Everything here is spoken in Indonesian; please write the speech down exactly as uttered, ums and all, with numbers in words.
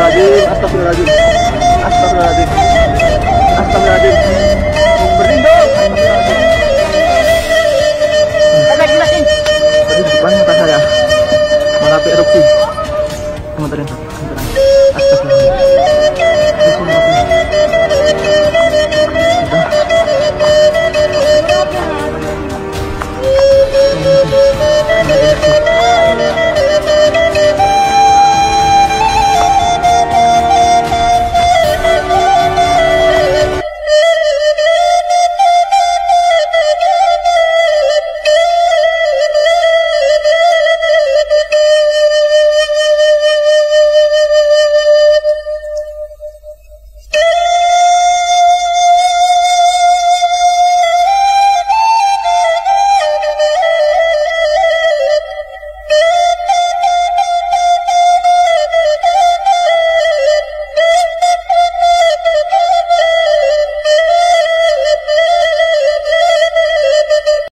Astagfirullahaladzim, astagfirullahaladzim, astagfirullahaladzim, astagfirullahaladzim. Berdiri dong, astagfirullahaladzim. Tadi di depan mata saya mengapi erupsi. Sementara, sementara. Astagfirullahaladzim.